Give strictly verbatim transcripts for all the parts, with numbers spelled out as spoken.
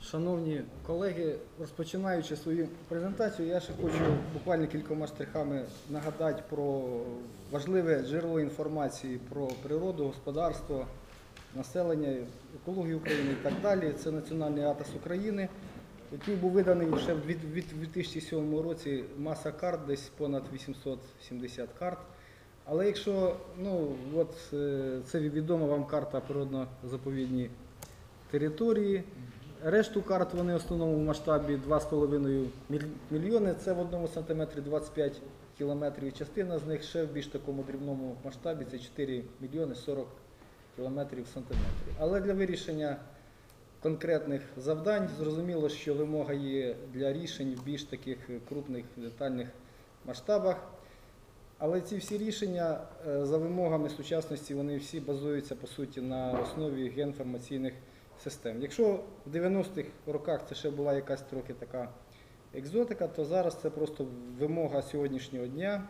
Шановні колеги, розпочинаючи свою презентацію, я ще хочу буквально кількома штрихами нагадати про важливе джерело інформації про природу, господарство, населення, екологію України і так далі. Це Національний атлас України, який був виданий ще в дві тисячі сьомому році. Маса карт, десь понад вісімсот сімдесят карт. Але якщо, ну, от це відома вам карта природно-заповідні території, решту карт вони в основному в масштабі два з половиною мільйони, це в одному сантиметрі двадцять п'ять кілометрів. Частина з них ще в більш такому дрібному масштабі, це чотири мільйони сорок кілометрів в сантиметрі. Але для вирішення конкретних завдань зрозуміло, що вимога є для рішень в більш таких крупних детальних масштабах. Але ці всі рішення за вимогами сучасності, вони всі базуються по суті на основі геоінформаційних систем. Якщо в дев'яностих роках це ще була якась трохи така екзотика, то зараз це просто вимога сьогоднішнього дня.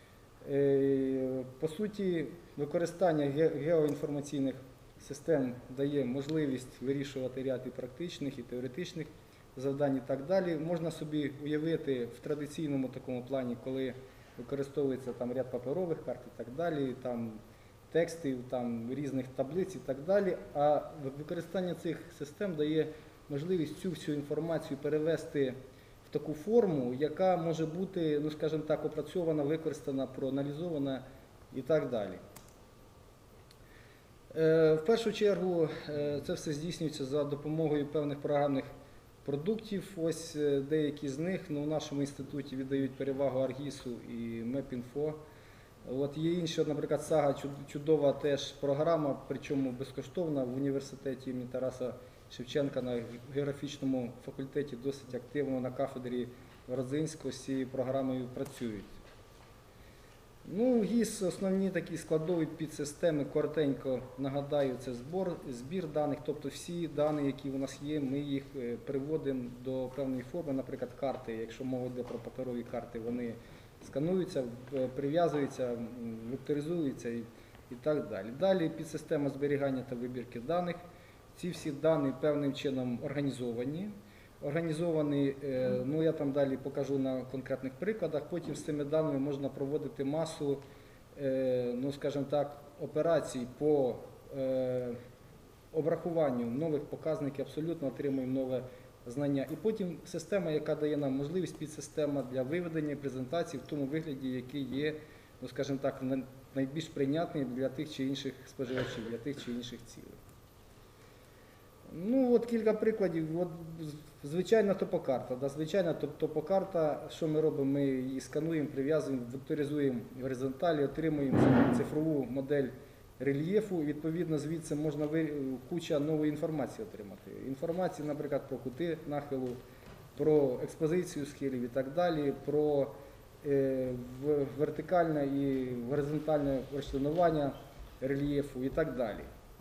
По суті, використання геоінформаційних систем дає можливість вирішувати ряд і практичних, і теоретичних завдань і так далі. Можна собі уявити в традиційному такому плані, коли використовується там ряд паперових карт і так далі, там текстів, там різних таблиць і так далі, а використання цих систем дає можливість цю всю інформацію перевести в таку форму, яка може бути, ну скажімо так, опрацьована, використана, проаналізована і так далі. В першу чергу це все здійснюється за допомогою певних програмних продуктів. Ось деякі з них, ну, в нашому інституті віддають перевагу Аргісу і Меп.Інфо. От є інша, наприклад, Сага, чудова теж програма, причому безкоштовна, в університеті імені Тараса Шевченка на географічному факультеті досить активно на кафедрі Родзинського з цією програмою працюють. Ну, ГІС, основні такі складові підсистеми, коротенько нагадаю, це збор, збір даних, тобто всі дані, які у нас є, ми їх приводимо до певної форми, наприклад, карти, якщо мова йде про паперові карти, вони скануються, прив'язуються, векторизуються і, і так далі. Далі підсистема зберігання та вибірки даних. Ці всі дані певним чином організовані. Організовані, ну я там далі покажу на конкретних прикладах, потім з цими даними можна проводити масу, ну скажімо так, операцій по обрахуванню нових показників, абсолютно отримуємо нове знання. І потім система, яка дає нам можливість, підсистема для виведення презентацій в тому вигляді, який є, ну скажімо так, найбільш прийнятний для тих чи інших споживачів, для тих чи інших цілей. Ну, от кілька прикладів. От, звичайна топокарта. Да, звичайна топокарта, що ми робимо? Ми її скануємо, прив'язуємо, векторизуємо в горизонталі, отримуємо цифрову модель рельєфу. Відповідно, звідси можна куча нової інформації отримати. Інформації, наприклад, про кути нахилу, про експозицію схилів і так далі, про е, вертикальне і горизонтальне розчленування рельєфу і так далі.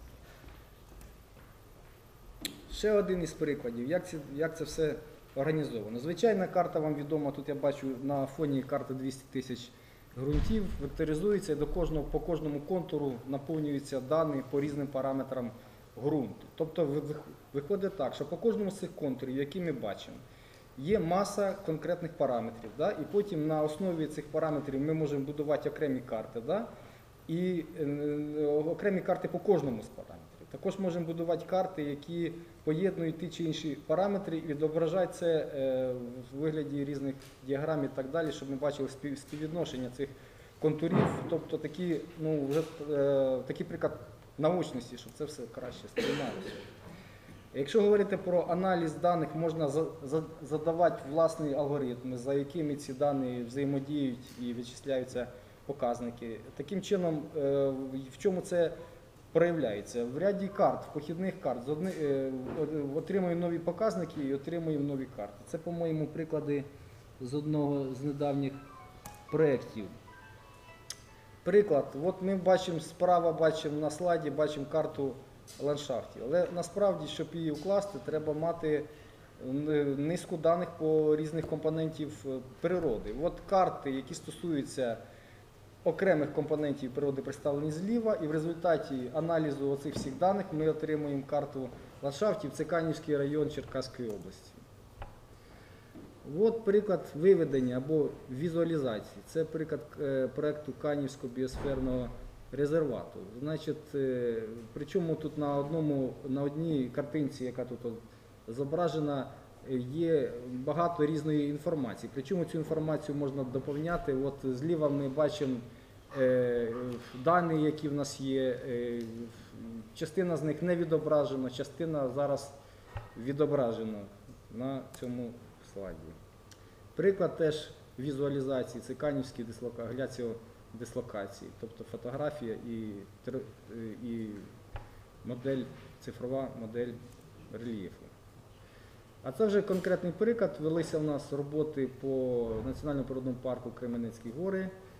Ще один із прикладів, як це, як це все організовано. Звичайна карта вам відома, тут я бачу на фоні карти двісті тисяч ґрунтів, векторизується і до кожного, по кожному контуру наповнюються дані по різним параметрам ґрунту. Тобто виходить так, що по кожному з цих контурів, які ми бачимо, є маса конкретних параметрів, да? І потім на основі цих параметрів ми можемо будувати окремі карти, да? І е, окремі карти по кожному з параметрів. Також можемо будувати карти, які поєднують ті чи інші параметри і відображають це в вигляді різних діаграм і так далі, щоб ми бачили співвідношення цих контурів, тобто такі, ну, вже, такий приклад наочності, щоб це все краще сприймалося. Якщо говорити про аналіз даних, можна задавати власні алгоритми, за якими ці дані взаємодіють і вичисляються показники. Таким чином, в чому це проявляється? В ряді карт, в похідних карт, отримуємо нові показники і отримуємо нові карти. Це, по-моєму, приклади з одного з недавніх проєктів. Приклад, от ми бачимо справа, бачимо на слайді, бачимо карту ландшафтів. Але насправді, щоб її вкласти, треба мати низку даних по різних компонентів природи. От карти, які стосуються окремих компонентів природи, представлені зліва, і в результаті аналізу оцих всіх даних ми отримуємо карту ландшафтів, це Канівський район Черкаської області. От приклад виведення або візуалізації. Це приклад е, проєкту Канівського біосферного резервату. Значить, е, причому тут на, одному, на одній картинці, яка тут от зображена, є багато різної інформації. Причому цю інформацію можна доповняти. От зліва ми бачимо е, дані, які в нас є. Е, частина з них не відображена, частина зараз відображена на цьому слайді. Приклад теж візуалізації, це Канівський дислока, гляціодислокації, тобто фотографія і, і модель, цифрова модель рельєфу. А це вже конкретний приклад. Велися в нас роботи по Національному природному парку Кременецькі гори.